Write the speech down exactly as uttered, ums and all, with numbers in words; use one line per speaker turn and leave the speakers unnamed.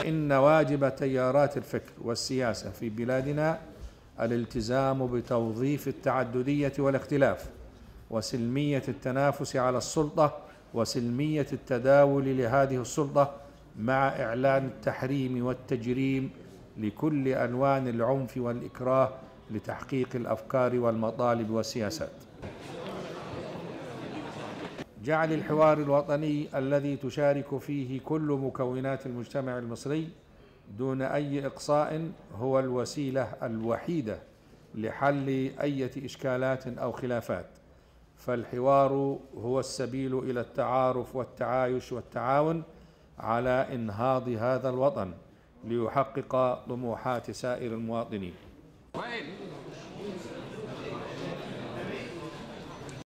إن واجب تيارات الفكر والسياسة في بلادنا الالتزام بتوظيف التعددية والاختلاف وسلمية التنافس على السلطة وسلمية التداول لهذه السلطة، مع إعلان التحريم والتجريم لكل ألوان العنف والإكراه لتحقيق الأفكار والمطالب والسياسات. جعل الحوار الوطني الذي تشارك فيه كل مكونات المجتمع المصري دون أي إقصاء هو الوسيلة الوحيدة لحل أي إشكالات أو خلافات، فالحوار هو السبيل إلى التعارف والتعايش والتعاون على إنهاض هذا الوطن ليحقق طموحات سائر المواطنين.